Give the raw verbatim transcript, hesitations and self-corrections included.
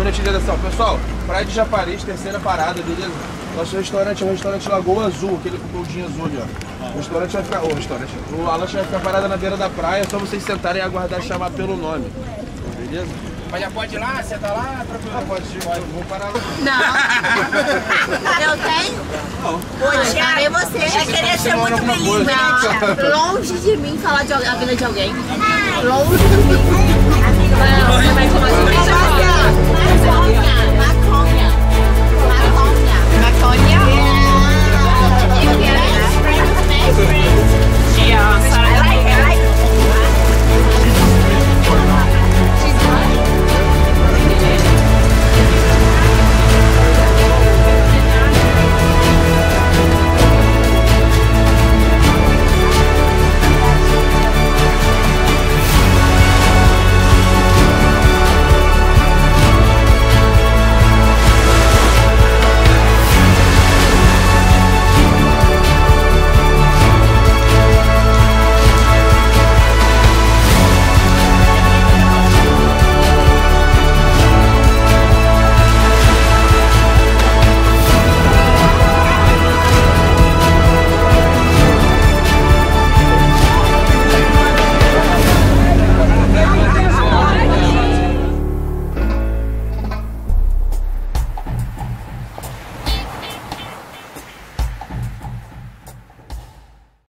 minutinhos de atenção. Pessoal, Praia de Japariz, terceira parada, beleza? Nosso restaurante é o restaurante Lagoa Azul, aquele com goldinho azul ali, ó. O restaurante vai ficar... O restaurante... A lancha vai ficar parada na beira da praia, é só vocês sentarem e aguardar chamar pelo nome. Beleza? Mas já pode ir lá, senta lá, tranquilo. Ah, pode, pode. Vou parar lá. Não. Eu tenho? Não. Pô, chamei você. É querer ser muito feliz, né? Longe de mim falar de a vida de alguém. Longe de mim. Você vai tomar